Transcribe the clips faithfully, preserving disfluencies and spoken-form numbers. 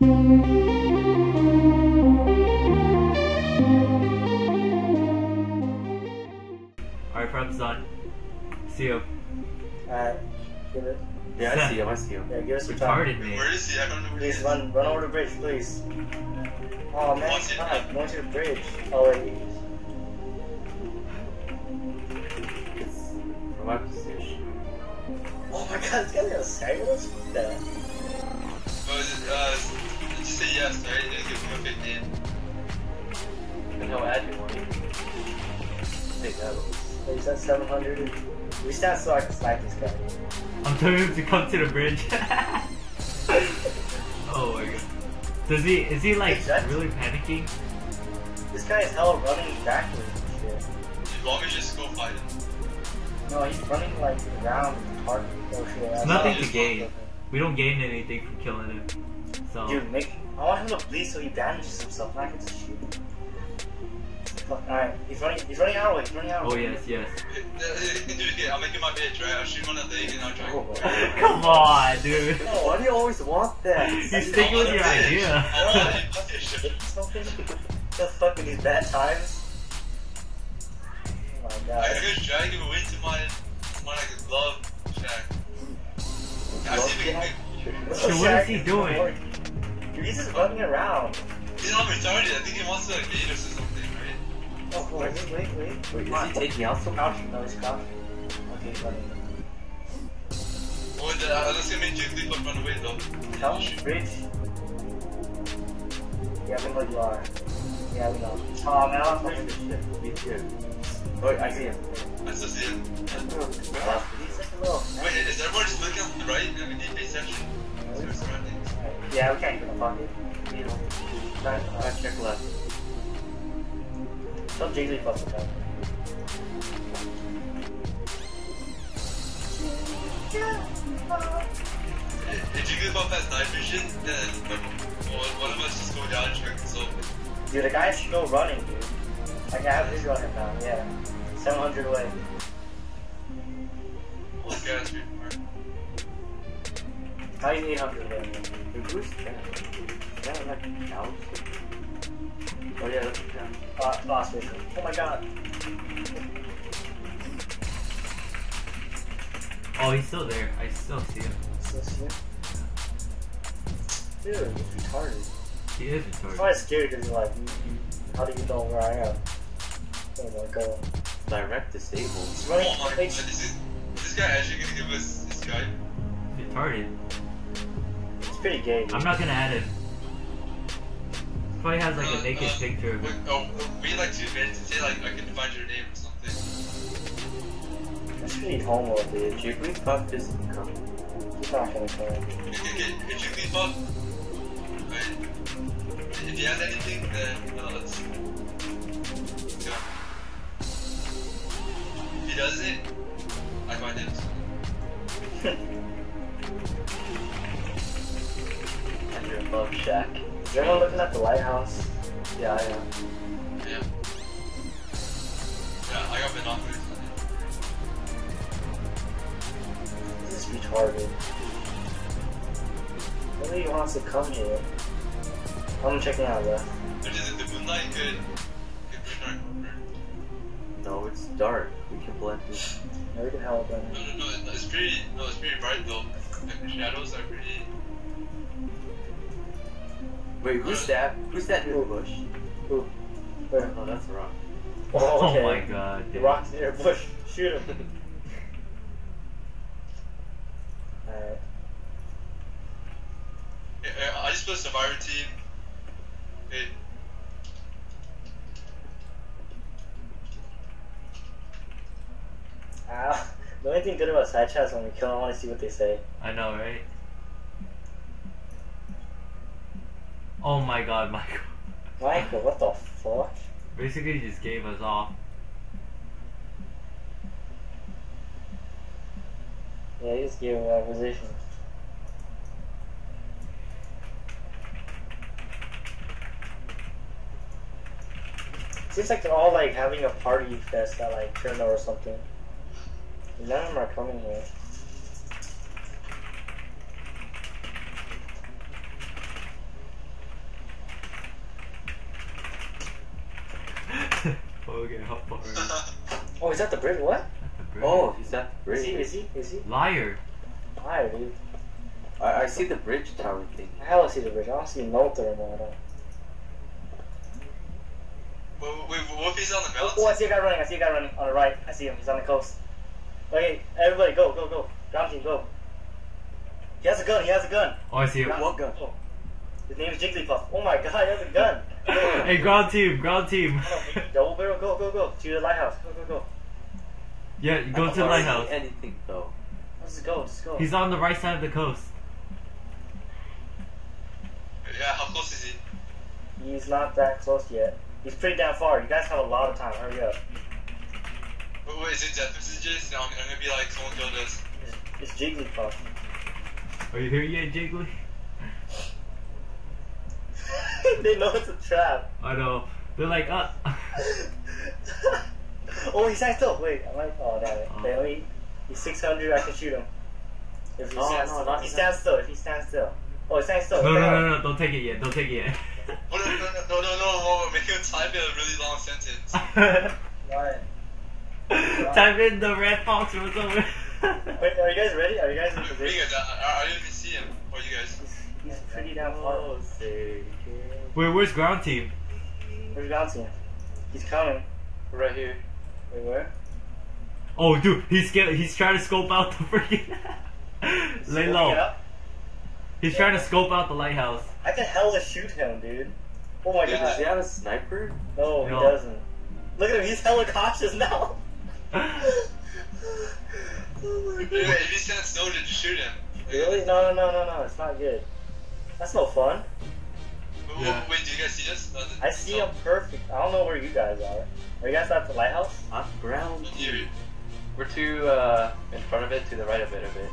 Alright, prep's done. See you. Alright, give it. Yeah, I see him, I see him. Yeah, give us some time. Retarded, man. Where is he? I don't know where he Please is. run, run over the bridge, please. Oh man, What's it? stop. Going to the bridge. Oh wait, he is. It's from my position. Oh my god, it's getting a second. Let's fuck that. Oh, is it, uh, just say yes, right? It gives him a fake name. And he'll add you one. Take that one. Wait, he's at seven hundred. We stand so I can snipe this guy. I'm telling him to come to the bridge. Oh my god. Does he, is he like really panicking? This guy is hella running backwards and shit. As long as you just go fight him. No, he's running like around the park. Oh shit. It's nothing to gain. We don't gain anything from killing him. So. Dude, make. I want him to bleed so he bandages himself and I can just shoot him. Fuck, alright, he's running, he's running our way, he's running our way. Oh yes, yes. Dude, I'll make him my bitch, right? I'll shoot him on the leg and I'll try. Oh, Come on, dude. No, why do you always want that? You stick with your idea. Something the fuck in these bad times. Oh my I god. gotta try to give away to my, my like, love shack. I see him. So what is he doing? Dude, he's just running around. He's not retarded. I think he wants to like bait us or something, right? Oh, wait, wait, wait. Wait, is he taking out some? Crouch? No, he's crouching. Okay, he's running. Oh, the, uh, that's gonna make Jigglypuff run away though. Tell him, bridge. Yeah, we know you are. Yeah, we know. Oh man, I was pushing this shit. Me too. Oh, I see him. I still see him. He's like a little. Wait, is everyone just looking on the right? I mean, they pay attention to their surroundings. Yeah, we can't get a pocket. You know. Try, try check left. Tell Jigglypuff to come. If Jigglypuff has night vision, then well, one of us just go down and try to consult him. Dude, the guy's still running, dude. Like, I have visual on him now, yeah. seven hundred away. Oh, this guy's pretty smart. How you eight hundred away? Dude, who's that? Is that like a cow? Oh yeah, that's a cow. Uh, boss vision. Oh my god. Oh, he's still there. I still see him. So shit. Dude, he's retarded. He is I'm retarded. probably scared because you're like, you, you, how do you know where I am? Oh my god. Direct disable. He's Oh running. my god, Hey, is this, is this guy actually gonna give us his guy? Retarded. it's pretty gay, dude. I'm not gonna add him. Probably has like Uh, a naked uh, picture of Wait, him. oh, wait like two minutes and say like, I can find your name or something. That's pretty homo, dude. Jigglypuff isn't coming. He's not gonna come. Okay, okay, Jigglypuff. Right. If he has anything, then uh, let's go. If he doesn't, I find him. And your love shack. Is everyone looking at the lighthouse? Yeah, I am. Yeah. Yeah, I got binoculars. This is retarded. Nobody wants to come here. I'm checking out left. But is it the moonlight good? Good moonlight over? No, it's dark. We can blend in. Yeah, we can help them. No, no, no, it's pretty, no, it's pretty bright though. Like the shadows are pretty. Wait, who's that? Who's that near the bush? Who? Where? Oh, that's a rock. Oh, okay. Oh my god. The Dude. rock's near a bush. Shoot him. Alright. Hey, hey, I just put a survivor team. Hey. Ah, the only thing good about side chats when we kill them, I want to see what they say. I know, right? Oh my god, Michael. Michael, what the fuck? Basically, he just gave us off. Yeah, he just gave him that position. Seems like they're all like having a party fest at like Chernogorsk or something. None of them are coming here. How far? Oh, he's at the bridge. What? The bridge. Oh, he's at the Is bridge. he? Is he? Is he? Liar. Hi, dude. I, I see the bridge tower thing. I hella see the bridge. I don't see no thermal at all. Wait, wait, what if he's on the mountain? Oh, I see a guy running. I see a guy running on the right. I see him. He's on the coast. Okay, everybody, go, go, go. Ground team, go. He has a gun. He has a gun. Oh, I see him. What gun? Oh. His name is Jigglypuff. Oh my god, he has a gun. Hey, ground team, ground team. Double barrel, go, go, go. To the lighthouse. Go, go, go. Yeah, go I to the don't lighthouse. see anything though. Let's go, let's go. He's on the right side of the coast. Yeah, how close is he? He's not that close yet. He's pretty damn far. You guys have a lot of time. Hurry up. Wait, wait, is it death messages? No, I'm, I'm gonna be like, someone killed us. It's, it's Jigglypuff. Are you here yet, Jiggly? They know it's a trap. I know. They're like, uh. Oh, he stands still. Wait, I might. Oh, damn it. Oh. Wait, let me. He's six hundred. I can shoot him. If he Oh, stands no, still. not If he that. stands still. If he stands still. Oh, he stands still. No, What no, the no, hell? no, don't take it yet. Don't take it yet. Oh, no, no, no, no, no, no, no, make him type in a really long sentence. What? Type in the red fox or something. Wait, are you guys ready? Are you guys in Wait, you position? guys, I, I, I didn't even see him. Or you guys? He's, he's pretty damn far. Oh, sick. Wait, where's ground team? Where's bouncing? He's coming. Right here. Wait, where? Oh, dude, he's get, he's trying to scope out the freaking. Lay Scoping it low. up? He's trying to scope out the lighthouse. I can hella shoot him, dude. Oh my Dude, god. Does he have a sniper? No, he No. doesn't. Look at him, he's hella cautious now. Oh my Wait, god. wait, if he stands still, just shoot him. Really? No, no, no, no, no, it's not good. That's no fun. Wait, Yeah. wait, do you guys see this? Uh, the- I see him perfect. I don't know where you guys are. Are you guys at the lighthouse? On ground. Here. We're to uh in front of it, to the right of it a bit.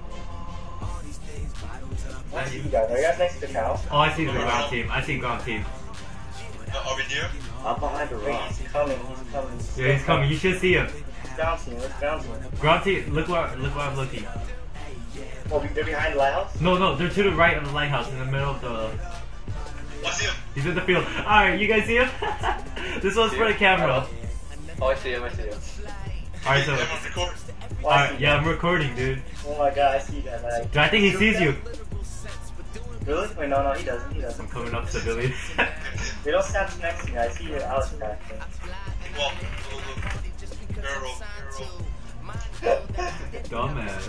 I see you guys. Are you guys next to the cow? Oh, I see the ground team. I see ground team. Uh, are we near? I'm behind a Wait, rock. he's coming, he's coming. Yeah, he's coming. You should see him. He's bouncing, let's bounce him. Ground team. Look where look where I'm looking. Oh, they're behind the lighthouse? No, no, they're to the right of the lighthouse, in the middle of the. Oh, I see him. He's in the field. All right, you guys see him? This one's for the camera. Oh, I see him. I see him. All right, so. Everyone record. Oh, All I right, see yeah, you. I'm recording, dude. Oh my god, I see you guys. Like, Dude, I think he sees you. really? Wait, no, no, he doesn't. He doesn't. I'm coming up civilian. They don't stand next to me. I see your Alex back there. Well, go, go, go. Barrel roll, barrel roll. Dumbass.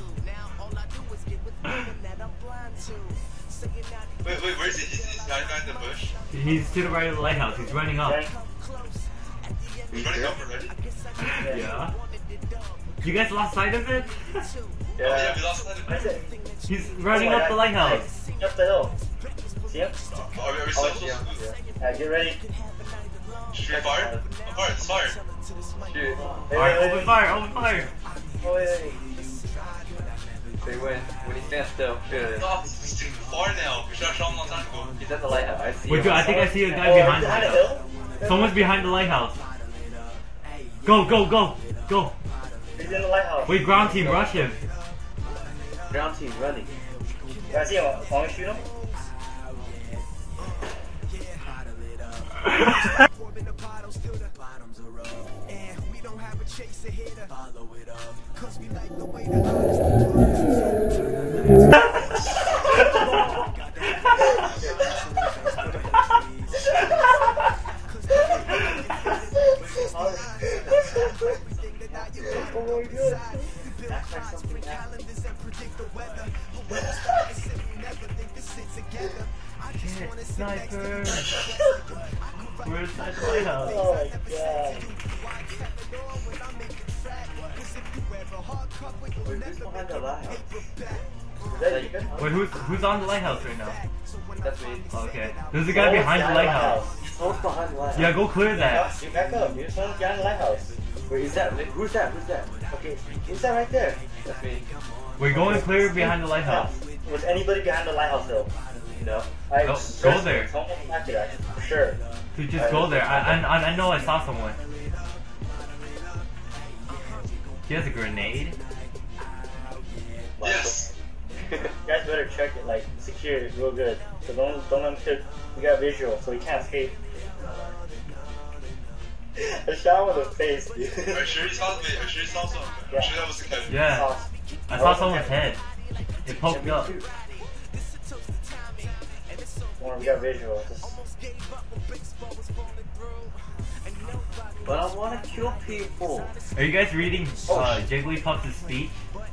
Wait, wait, where is he? He's, he's behind behind the bush. He's to the right of the lighthouse. He's running up. Okay? He's running up already. Yeah. You guys lost sight of it? Oh, yeah, we lost that. That's it. He's running Oh my up the God. lighthouse. Hey, up the hill. See him? Are we, are we Oh, still I supposed see him. to Alright, get ready. shoot fire? I'm fired, it's fire. Shoot. Wait, Alright, wait, open wait. fire, open fire. Oh, wait, wait. They win. When he stands still, shoot it. Stop, he's too far now. We should have shot him a long time ago. He's at the lighthouse. I see Wait, him. dude, I think I see a guy Oh, behind the behind the lighthouse. hill? Someone's behind the lighthouse. Go, go, go, go. He's in the lighthouse. Wait, ground team, rush him. Ground team running. Yeah, I see him. Want me to shoot him? Oh my god. Act like something happened. Shit, sniper. We're inside the lighthouse. Oh my god. Wait, who's behind the lighthouse? Is that you? Wait, who's who's on the lighthouse right now? That's me. Okay. There's a guy behind the lighthouse. Someone's behind the lighthouse. Yeah, go clear that. You back up, dude. Someone's behind the lighthouse. Wait, is that? Who's that? Who's that? Okay, who's that right there? That's me. We're going clear behind the lighthouse. Was anybody behind the lighthouse though? No. I Go- trust go me, there. Someone back there, actually, for sure. Dude, just go there. I, I I know I saw someone. He has a grenade. Yes! You guys better check it, like secure it real good. So don't don't let him shoot. We got visual, so he can't escape. I shot him in the face, dude. Are you sure you saw? Wait, are you sure you saw something? Are Yeah. you sure that wasn't Kevin? Yeah. Sauce. I saw someone's head. It poked up. Well, we got visual. Just... But I want to kill people. Are you guys reading Oh, uh, shit. Jigglypuff's speech?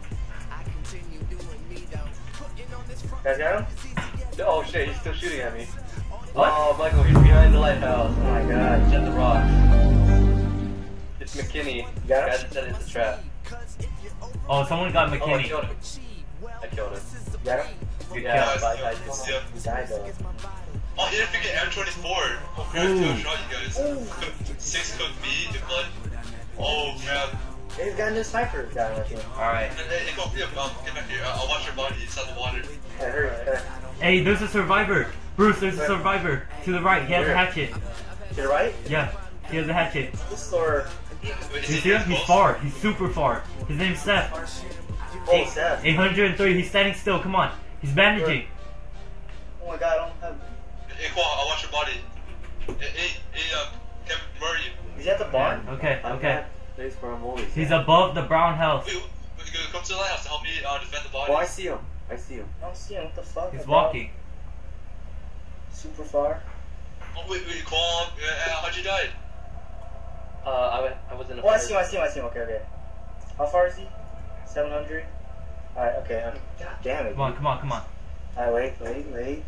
Guys got him? Oh shit, he's still shooting at me. What? Oh, Michael, he's behind the lighthouse. Oh my god. He's at the rocks. It's McKinney. The Got him? guy that said it's a trap. Oh, someone got Oh, I McKinney. killed him. I killed him. Got him? Good Yeah, kill. bye, bye. Let's see him. He died though. Oh, he didn't forget M twenty-four. Oh, crap, Ooh. two shot you guys. Cook- Six cook meat and blood. Oh, crap. Hey, he's got a new sniper guy on my team. Alright. Hey, hey, go, yeah, um, get back here. I'll, I'll watch your body inside the water. I heard. Hey, there's a survivor. Bruce, there's a survivor. To the right, he has a Where? hatchet. To the right? Yeah, he has a hatchet. This or. Wait, is You he see him? this He's close? far. He's super far. His name's Seth. Oh, Seth. eight hundred three. He's standing still. Come on. He's bandaging. Oh my god, I don't have. Hey, Quan, I'll watch your body. Hey, hey, hey, uh, Kevin, where are you? Is he at the barn? Okay, I've okay. got place where I'm always He's at. above the brown house. Wait, wait, go- come to the lighthouse to help me uh, defend the body. Oh, I see him. I see him. I don't see him. What the fuck? He's About walking. Super far. Oh, wait, wait, Quan, uh, how'd you die? Uh, I, went- I was in a Oh, I fire. see him. I see him. I see him. Okay, okay. How far is he? seven hundred? Alright, okay. okay. God damn it. Come on, come on, come on. Alright, wait, wait, wait.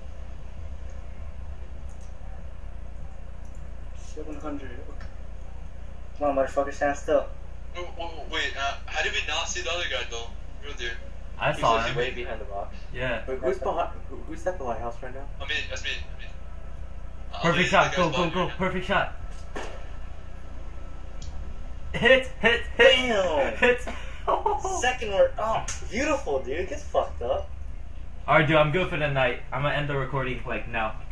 seven hundred. Come on, motherfucker, stand still. Wait, wait, wait, uh, how did we not see the other guy though? Real there. I He's saw literally him. way behind the rocks. Yeah. Wait, who's behind? Who, who's at the lighthouse right now? I mean, that's me. I mean, I'll Perfect leave shot. the Go, guy's go, body go. right now. Perfect shot. Hit, hit, hit. Damn. Hit. Second word. Oh, beautiful, dude. Get fucked up. Alright, dude, I'm good for the night. I'm gonna end the recording like now.